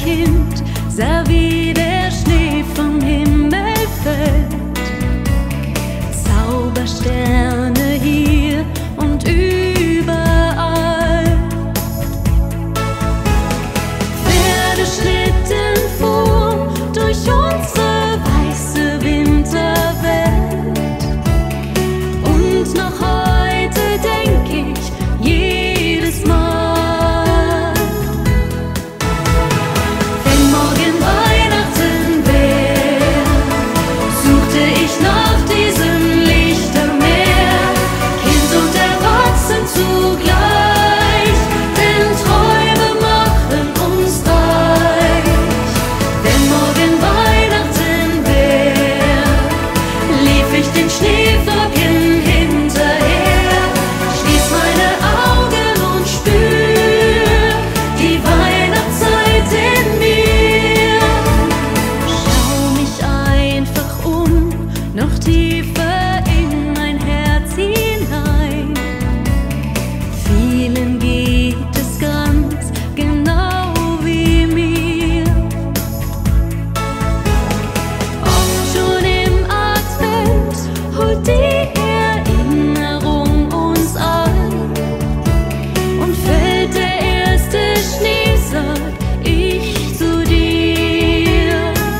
Kind sah, wie der Schnee vom Himmel fällt. Zaubersterne hier und überall. Pferdeschlitten fuhren durch unsere weiße Winterwelt. Und noch heute denk ich jedes Mal, wenn morgen Weihnachten wär, suchte ich nach diesem Lichtermeer, Kind und Erwachsen zugleich, denn Träume machen uns reich. Wenn morgen Weihnachten wär, lief ich den Schneeflocken hinterher, schließ meine Augen und spür die Weihnachtszeit in mir. Schau mich einfach um, noch tiefer in mein Herz hinein. Vielen geht es ganz genau wie mir. Oft schon im Advent holt die Erinnerung uns ein und fällt der erste Schnee, sag ich zu dir.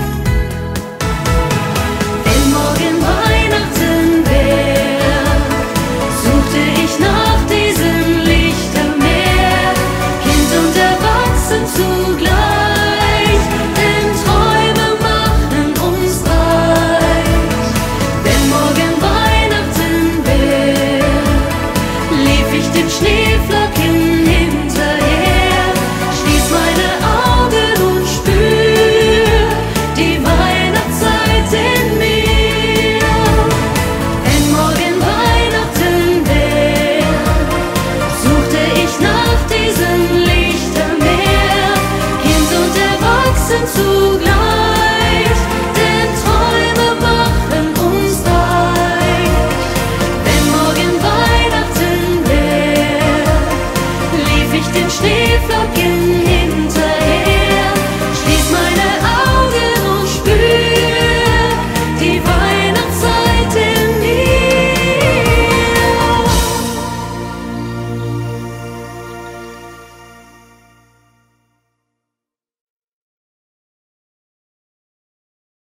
Wenn morgen Weihnachten wär, suchte ich nach diesem Lichtermeer, Kind und Erwachsen zugleich, denn Träume machen uns reich. Wenn morgen Weihnachten wär, lief ich den Schneeflocken hinterher, schließ meine Augen und spür die Weihnachtszeit in mir. Wenn morgen Weihnachten wär, suchte ich nach diesem Lichtermeer, Kind und Erwachsen zugleich, denn Träume machen uns reich. Wenn morgen Weihnachten wär, lief ich den Schneeflocken